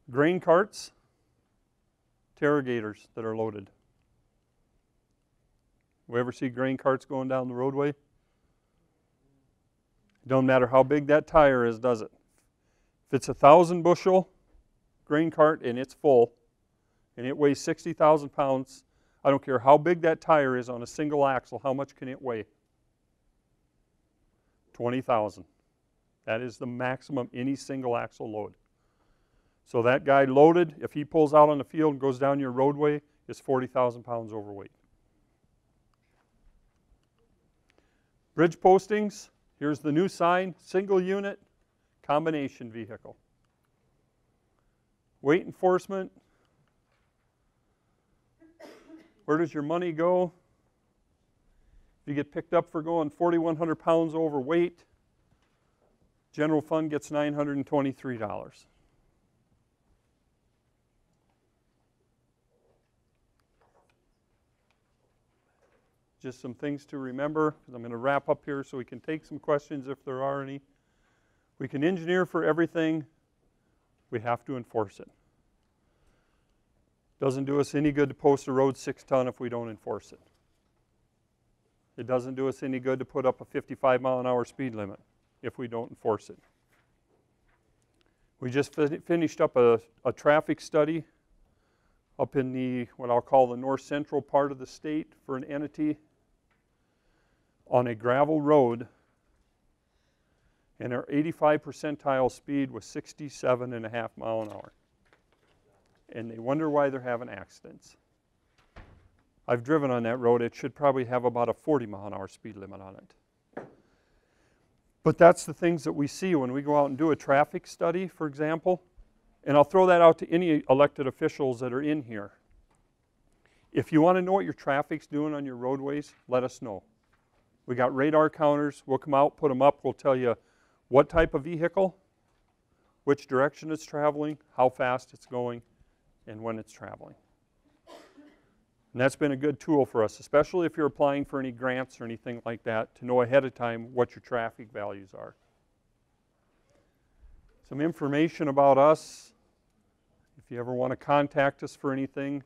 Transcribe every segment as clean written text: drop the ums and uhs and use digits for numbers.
Grain carts, Terragators that are loaded. We ever see grain carts going down the roadway? It don't matter how big that tire is, does it? If it's a 1,000 bushel grain cart and it's full and it weighs 60,000 pounds, I don't care how big that tire is on a single axle, how much can it weigh? 20,000. That is the maximum any single axle load. So that guy loaded, if he pulls out on the field and goes down your roadway, is 40,000 pounds overweight. Bridge postings, here's the new sign, single unit, combination vehicle. Weight enforcement, where does your money go? If you get picked up for going 4,100 pounds overweight, general fund gets $923. Just some things to remember, because I'm going to wrap up here so we can take some questions if there are any. We can engineer for everything. We have to enforce it. Doesn't do us any good to post a road 6 ton if we don't enforce it. It doesn't do us any good to put up a 55 mile an hour speed limit if we don't enforce it. We just finished up a traffic study up in the, what I'll call the north central part of the state for an entity on a gravel road, and our 85 percentile speed was 67.5 miles an hour. And they wonder why they're having accidents. I've driven on that road. It should probably have about a 40 mile an hour speed limit on it. But that's the things that we see when we go out and do a traffic study, for example. And I'll throw that out to any elected officials that are in here. If you want to know what your traffic's doing on your roadways, let us know. We got radar counters. We'll come out, put them up. We'll tell you what type of vehicle, which direction it's traveling, how fast it's going, and when it's traveling. And that's been a good tool for us, especially if you're applying for any grants or anything like that, to know ahead of time what your traffic values are. Some information about us. If you ever want to contact us for anything,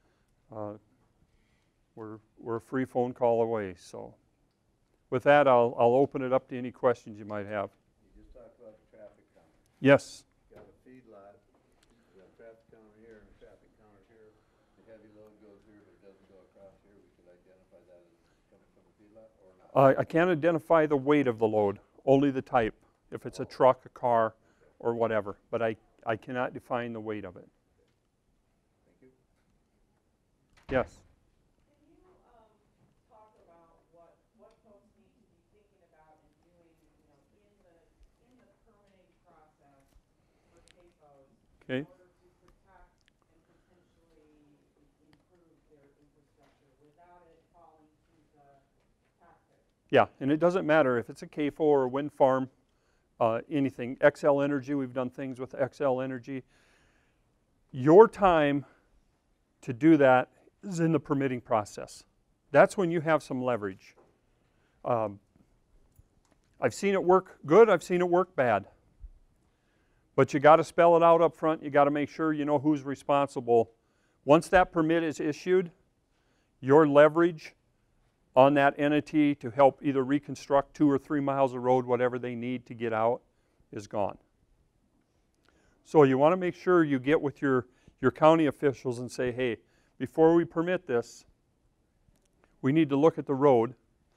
we're a free phone call away. So with that, I'll open it up to any questions you might have. You just talked about the traffic counter. Yes. You got a feedlot, you got a traffic counter here and a traffic counter here. The heavy load goes here, but it doesn't go across here. We could identify that as coming from a feedlot or not? I can't identify the weight of the load, only the type, if it's a truck, a car, or whatever. But I cannot define the weight of it. Thank you. Yes? Can you talk about what folks need to be thinking about and doing, in the permitting process for CAFOs Okay. in order to protect and potentially improve their infrastructure without it falling to the taxpayer? Yeah, and it doesn't matter if it's a CAFO or a wind farm, anything. XL Energy, we've done things with XL Energy. Your time to do that is in the permitting process. That's when you have some leverage. I've seen it work good, I've seen it work bad. But you got to spell it out up front. You got to make sure you know who's responsible. Once that permit is issued, your leverage on that entity to help either reconstruct 2 or 3 miles of road, whatever they need to get out, is gone. So you want to make sure you get with your county officials and say, hey, before we permit this, we need to look at the road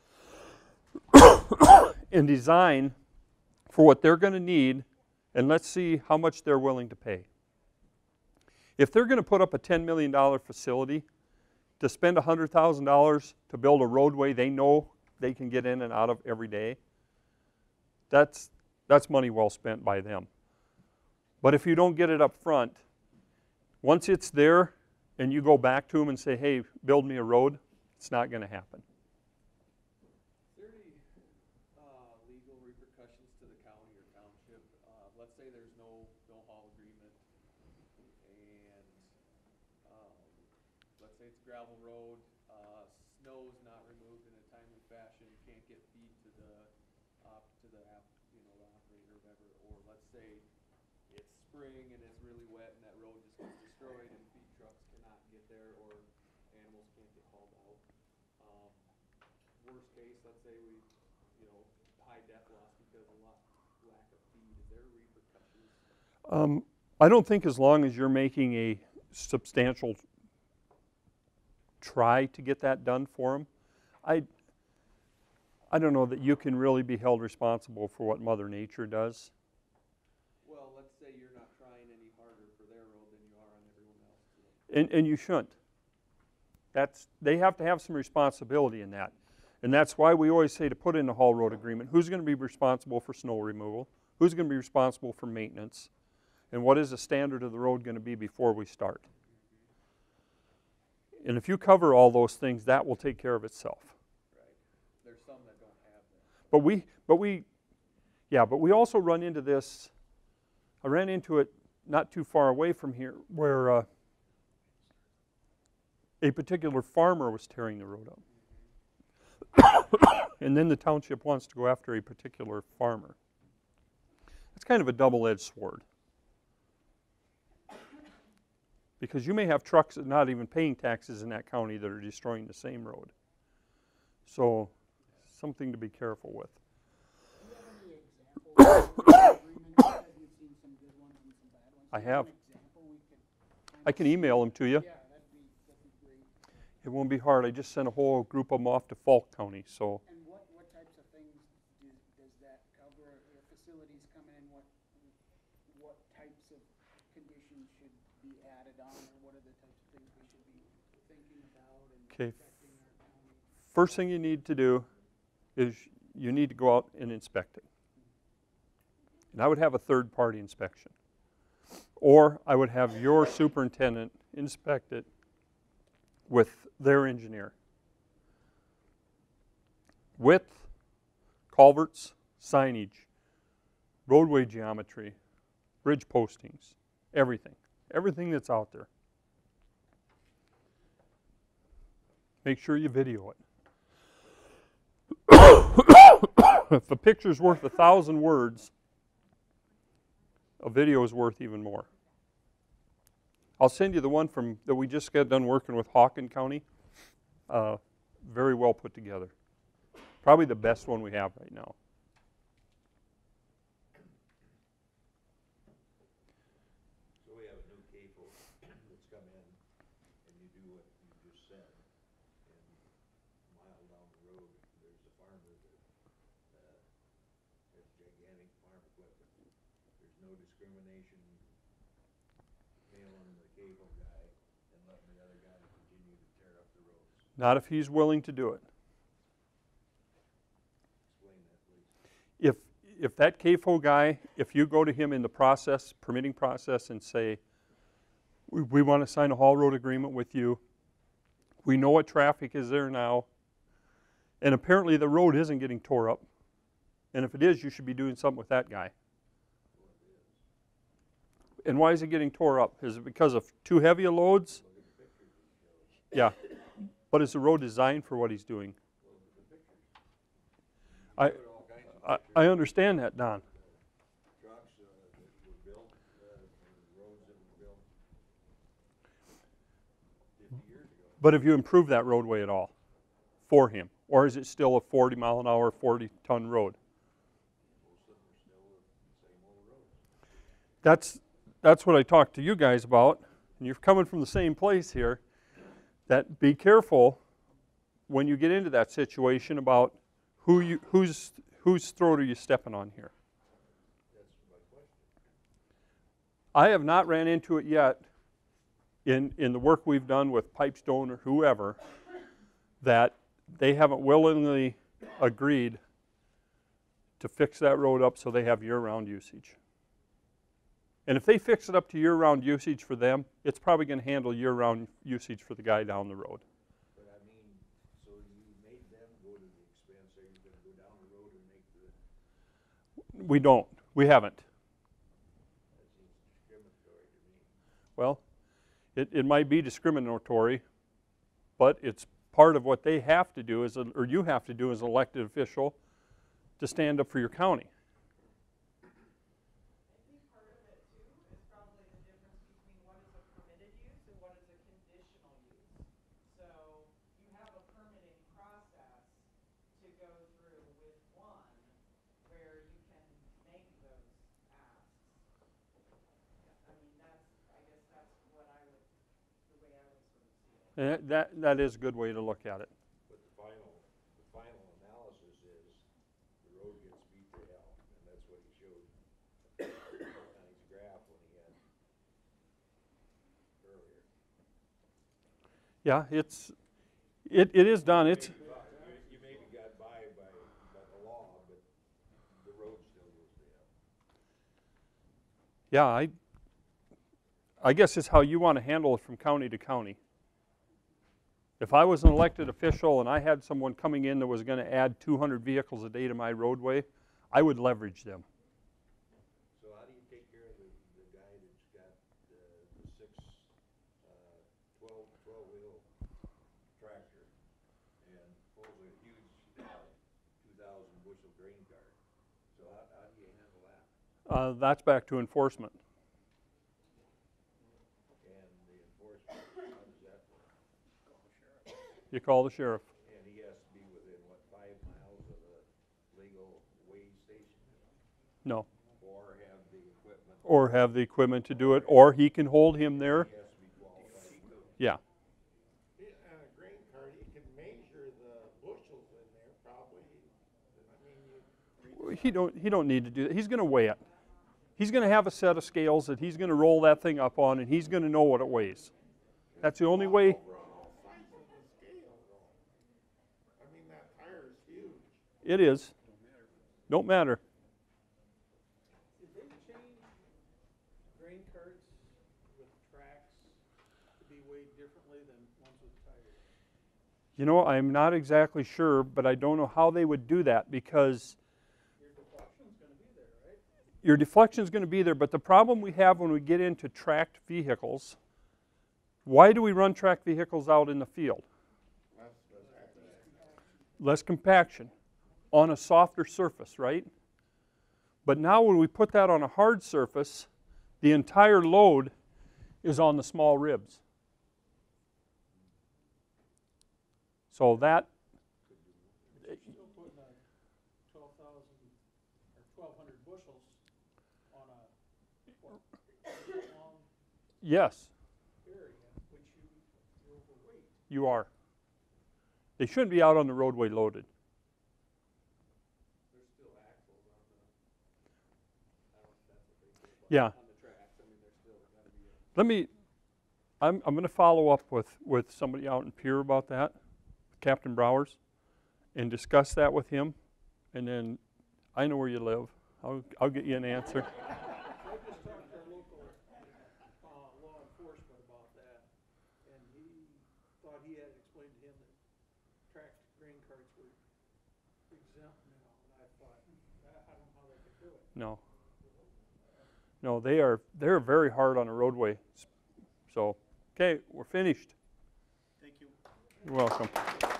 and design for what they're going to need, and let's see how much they're willing to pay. If they're going to put up a $10 million facility, to spend $100,000 to build a roadway they know they can get in and out of every day, that's money well spent by them. But if you don't get it up front, once it's there and you go back to them and say, hey, build me a road, it's not going to happen. Is there any legal repercussions to the county or township? Let's say there's no haul agreement, and let's say it's a gravel road, snow is not removed in a timely fashion, can't get feed to the operator or whatever, or let's say it's spring and it's really wet and that road just gets destroyed and feed trucks cannot get there or animals can't get hauled out. Worst case, let's say we, high death loss because of lack of feed, is there repercussions? I don't think as long as you're making a substantial try to get that done for them, I don't know that you can really be held responsible for what Mother Nature does. Well, let's say you're not trying any harder for their road than you are on everyone else. And you shouldn't. They have to have some responsibility in that. And that's why we always say to put in a haul road agreement, who's going to be responsible for snow removal? Who's going to be responsible for maintenance? And what is the standard of the road going to be before we start? And if you cover all those things, that will take care of itself. Right. There's some that don't have that. But we also run into this. I ran into it not too far away from here where a particular farmer was tearing the road up. And then the township wants to go after a particular farmer. It's kind of a double-edged sword. Because you may have trucks that are not even paying taxes in that county that are destroying the same road. So, something to be careful with. Do you have any examples of agreements? You've seen some good ones and some bad ones. I Do you have. an example we could I can email them to you. Yeah, that'd be great. It won't be hard. I just sent a whole group of them off to Falk County. So, And what types of things does that cover? Your facilities coming in, what types of conditions should be added on, or what are the types of things we should be thinking about and Okay. protecting our county? first thing you need to do is you need to go out and inspect it. And I would have a third-party inspection. Or I would have your superintendent inspect it with their engineer. Width, culverts, signage, roadway geometry, bridge postings, everything. Everything that's out there. Make sure you video it. If a picture's worth 1,000 words, a video is worth even more. I'll send you the one that we just got done working with Hawken County. Very well put together. Probably the best one we have right now. So we have a new CAFO that's come in, and you do what you just said. And a mile down the road, there's a farmer that has gigantic farm equipment. There's no discrimination, failing the CAFO guy and letting the other guy continue to tear up the roads. Not if he's willing to do it. Explain that, please. If that CAFO guy, if you go to him in the process, permitting process, and say, we want to sign a haul road agreement with you, we know what traffic is there now, and apparently the road isn't getting tore up, and if it is, you should be doing something with that guy. And why is it getting tore up? Is it because of too heavy of loads? Yeah. But is the road designed for what he's doing? I understand that, Don. Trucks that were built, roads that were built 50 years ago. But have you improved that roadway at all for him? Or is it still a 40 mile an hour, 40-ton road? Most of them are still the same old roads. That's what I talked to you guys about. And you're coming from the same place here. That be careful when you get into that situation about whose throat are you stepping on here. That's my question. I have not ran into it yet in the work we've done with Pipestone or whoever that they haven't willingly agreed to fix that road up so they have year-round usage. And if they fix it up to year-round usage for them, it's probably going to handle year-round usage for the guy down the road. But I mean, so you made them go to the expense, are you gonna go down the road and make the, We don't. We haven't. that seems discriminatory to me. Well, it might be discriminatory, but it's part of what they have to do, or you have to do as an elected official to stand up for your county. I think part of it too is And that is a good way to look at it. But the final analysis is the road gets beat to hell, and that's what he showed on his graph when he had earlier. Yeah, it is done. It's You maybe got by the law, but the road still goes to hell. yeah. I guess it's how you want to handle it from county to county. If I was an elected official and I had someone coming in that was going to add 200 vehicles a day to my roadway, I would leverage them. So how do you take care of the guy that's got the 12-wheel tractor and pulls a huge 2,000 bushel grain cart? So how do you handle that? That's back to enforcement. And the enforcement, how does that work? You call the sheriff. And he has to be within, what, 5 miles of the legal weigh station? No. Or have the equipment To do it, or he can hold him there. He has to be qualified. Yeah. On a grain cart, you can measure the bushels in there probably. I mean, He don't need to do that. He's going to weigh it. He's going to have a set of scales that he's going to roll that thing up on, and he's going to know what it weighs. That's the only way. over on all sides of the scale though. I mean, that tire is huge. It is. Don't matter. Did they change grain carts with tracks to be weighed differently than ones with tires? You know, I'm not exactly sure, but I don't know how they would do that because Your deflection's gonna be there, right? your deflection is going to be there. But the problem we have when we get into tracked vehicles, why do we run tracked vehicles out in the field? Less compaction on a softer surface, right? But now when we put that on a hard surface, the entire load is on the small ribs. So that, You're still putting a 12,000 or 1,200 bushels on a long yes, area, which you're overweight. you are. They shouldn't be out on the roadway loaded. There's still axles on the, I don't know if that's what they say, but Yeah. on the tracks, I mean, there's still gotta be a. I'm going to follow up with somebody out in Pierre about that, Captain Browers, and discuss that with him. And then I know where you live. I'll get you an answer. I just talked to our local law enforcement about that, and he thought he had explained to him that tracked grain carts were exempt now, and I thought, I don't know how they could do it. No. No, they're very hard on a roadway. So, okay, we're finished. Thank you. You're welcome.